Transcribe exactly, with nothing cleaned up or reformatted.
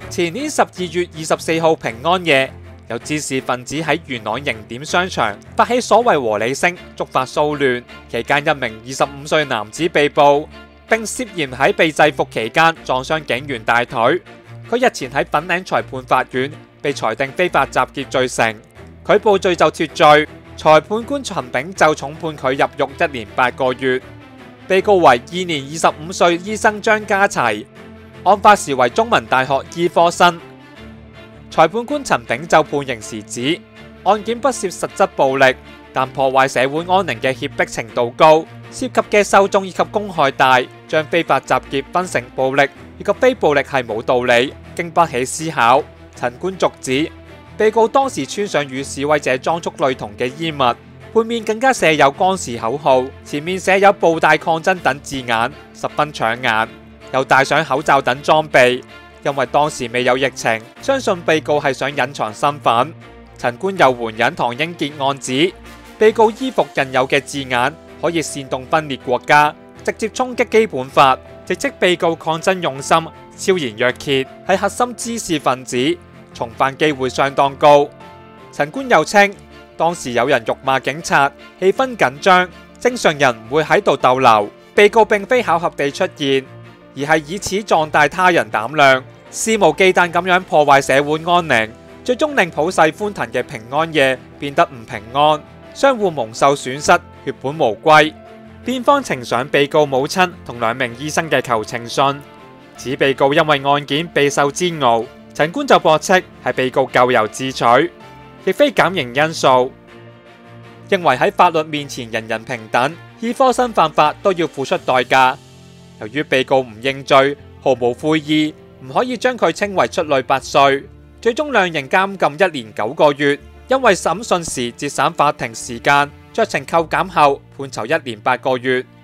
前年十二月二十四號平安夜，有知識分子喺元朗形點商場發起所謂和理聲，觸發騷亂。期間一名二十五歲男子被捕，並涉嫌喺被制服期間撞傷警員大腿。佢日前喺粉嶺裁判法院被裁定非法集結罪成，佢報罪就脫罪。裁判官陳炳就重判佢入獄一年八個月。被告為現年二十五歲醫生張家齊，案發時為中文大學醫科生。裁判官陳炳就判刑時指，案件不涉實質暴力，但破壞社會安寧嘅脅迫程度高，涉及嘅受眾以及公害大，將非法集結分成暴力以及非暴力係冇道理，經不起思考。陳官續指，被告當時穿上與示威者裝束類同嘅衣物，背面更加寫有幹事口號，前面寫有暴大抗爭等字眼，十分搶眼，又戴上口罩等裝備。因為當時未有疫情，相信被告係想隱藏身份。陳官又援引唐英傑案指，被告衣服印有嘅字眼可以煽動分裂國家，直接衝擊基本法，直斥被告抗爭用心超然若揭，係核心知識分子，重犯機會相當高。陳官又稱，當時有人辱罵警察，氣氛緊張，正常人唔會喺度逗留。被告並非巧合地出現，而係以此壯大他人膽量，肆無忌憚咁樣破壞社會安寧，最終令普世歡騰嘅平安夜變得唔平安，相互蒙受損失，血本無歸。辯方呈上被告母親同兩名醫生嘅求情信，指被告因為案件備受煎熬。陳官就駁斥係被告咎由自取，亦非減刑因素，認為喺法律面前人人平等，醫科生犯法都要付出代價。由於被告唔認罪，毫無悔意，唔可以將佢稱為出類拔萃，最終量刑監禁一年九個月。因為審訊時節省法庭時間，酌情扣減後判囚一年八個月。